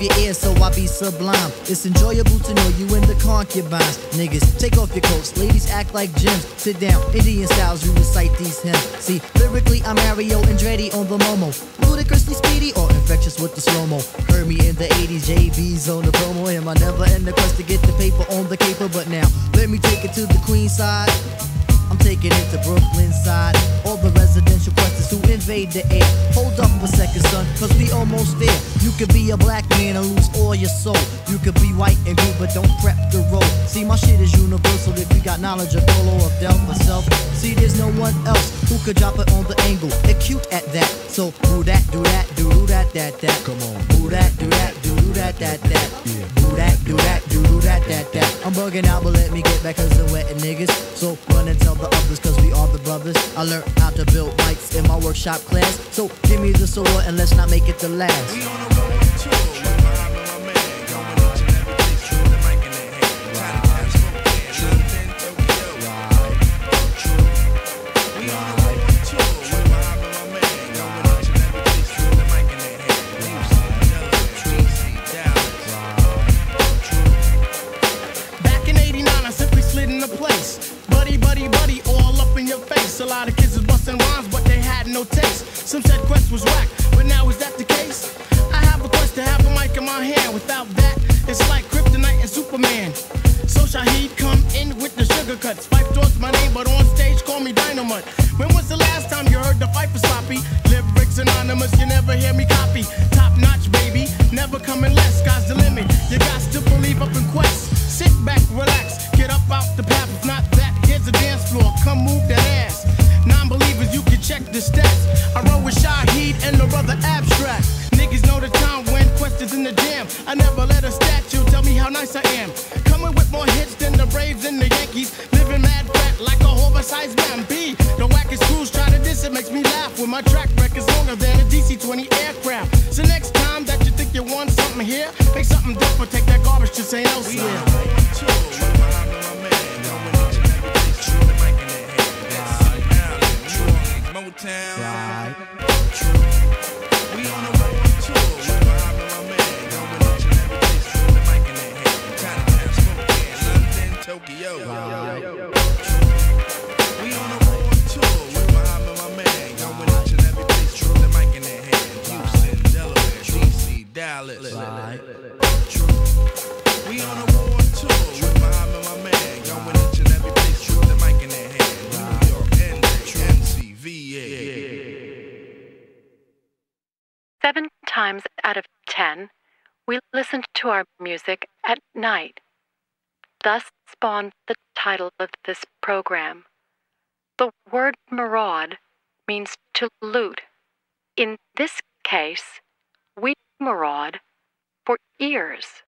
your ears so I be sublime. It's enjoyable to know you in the concubines. Niggas, take off your coats, ladies act like gems. Sit down, Indian styles, we recite these hymns. See, lyrically I'm Mario Andretti on the Momo, ludicrously speedy or infectious with the slow-mo. Heard me in the 80s, JB's on the promo. Am I never in the quest to get the paper on the caper? But now, let me take it to the Queen side. I'm taking it to Brooklyn side. All the residential questions who invade the air. Hold up a second, son, cause we almost there. You could be a black man and lose all your soul. You could be white and blue, but don't prep the road. See, my shit is universal if you got knowledge of Dolo or Del myself. See, there's no one else who could drop it on the angle. They're cute at that. So, do that, do that, do that, that. Come on. Do that, do that, do that, that. Yeah. Do that, do that, do that, that. I'm bugging out, but let me get back cause I'm wetting niggas. So, run and tell the others cause we are the brothers. I learned how to build mics in my workshop class. So give me the sword and let's not make it the last. We on the road tour with my man, going each and every place, true, the mic in their hand, trying to have smoke, London, Tokyo. True. We on the road tour with my man, going each and every place, true, the mic in their hand, Houston, Delaware, DC, Dallas. True. Back in '89, I simply slid into place. Buddy, all up in your face. A lot of kids was busting rhymes, but they had no taste. Some said Quest was whack, but now is that the case? I have a quest to have a mic in my hand. Without that, it's like Kryptonite and Superman. So Shaheed come in with the sugar cuts. Fife Dog's my name, but on stage call me Dynamite. When was the last time you heard the fight for sloppy? Lyrics anonymous, you never hear me copy. Top notch, baby, never coming less. Sky's the limit, you got to believe up in Quest. Sit back, relax, get up out the path. If not that, here's the dance floor, come move that ass. Non-believers, you can check the stats. I roll with Shaheed and the brother Abstract. Niggas know the time when Quest is in the jam. I never let a statue tell me how nice I am. Coming with more hits than the Braves and the Yankees. Living mad fat like a oversized man. B, the wackest crews try to diss it, makes me laugh. When my track record's longer than a DC-20 aircraft. So next time that you think you want something here, make something different, take that garbage to St. Elsewhere. We on the road tour with my man, going each and every place, true, the mic in their hand, that's True, Motown. Right. True. We on the road tour with my man, going each and every place, true, the mic in their hand, Chinatown, Spokane, London, Tokyo. True. We on the road tour with my man, going each and every place, true, the mic in their hand, Houston, Delaware, DC, Dallas. True. We on the road tour with my man, going each and every place, true, the mic in their hand, New York, NJ, MC, VA. 7 times out of 10, we listen to our music at night. Thus spawned the title of this program. The word maraud means to loot. In this case, we maraud for ears.